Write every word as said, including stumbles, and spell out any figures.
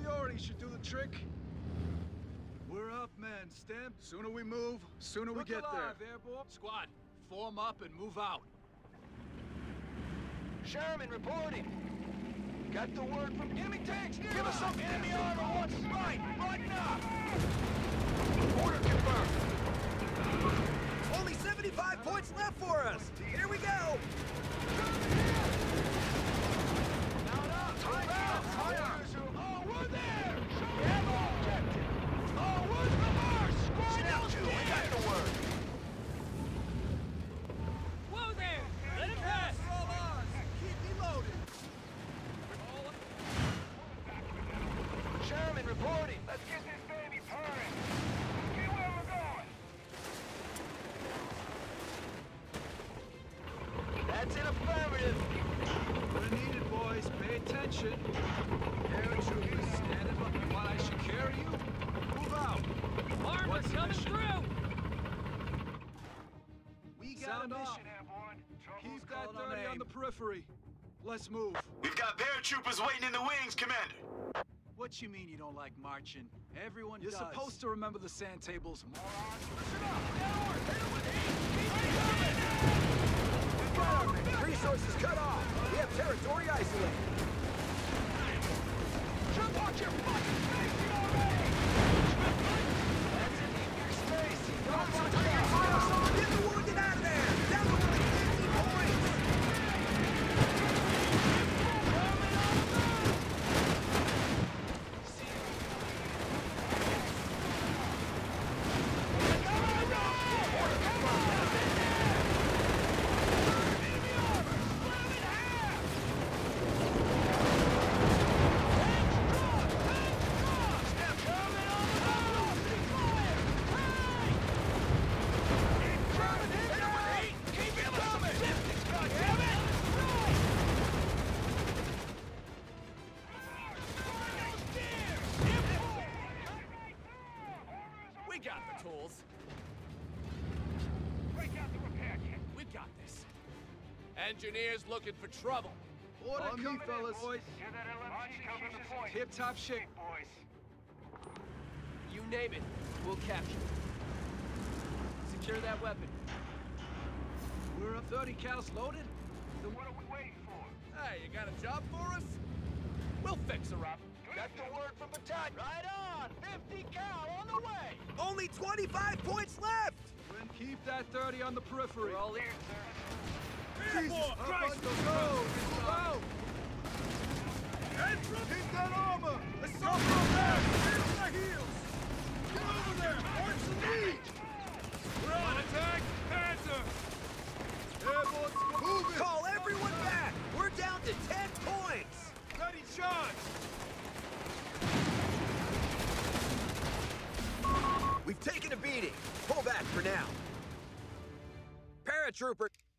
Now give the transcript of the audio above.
Superiority should do the trick. We're up, men. Stand. Sooner we move, sooner we get there. Airborne. Squad, form up and move out. Sherman reporting. Got the word from enemy tanks nearby. Give us some enemy armor on right. Button up. Order confirmed. Only seventy-five points left for us. Here we go. Now up. Time out. Fire. Oh, we're there. We have our objective. Oh, where's the marsh? Squad two, we got the word. Whoa there! Let him pass! All ours. Keep me loaded. Sherman reporting. Let's get this baby purring. Get where we're going. That's an affirmative. We're needed, boys. Pay attention. Paratroopers standing by. What, I should carry you? Move out. Armor What's the coming mission? through! We got Sound a off. mission, Airborne. Keep that thirty on the periphery. Let's move. We've got paratroopers waiting in the wings, Commander. What you mean you don't like marching? Everyone You're does. supposed to remember the sand tables. Listen up. Downward. Hit it with heat. Keep coming. Resources cut off. We have territory isolated. Jump on your fucking spacey already! That's it, keep your spacey. Don't watch your fire. Get the wounded out of there. Down to only fifty points. We got the tools. Break out the repair kit. We got this. Engineers looking for trouble. Order On me, coming in, fellas. boys. Hear that L M G keeps us in Tip-top shape. boys. You name it, we'll capture it. Secure that weapon. We're up thirty cals loaded. Then what are we waiting for? Hey, you got a job for us? We'll fix her up. Got the word from battalion. Right on. fifty cal on the way. Only twenty-five points left. Then keep that thirty on the periphery. We're all ears, sir. Jesus Christ! Go! Move out! Keep that armor! Assault on there! Get on the heels! Get over there! Watch the lead! We're on attack! Panther! Airborne squad! Move it! Call everyone back. We're down to ten points. Ready, charge! We've taken a beating. Pull back for now. Paratrooper.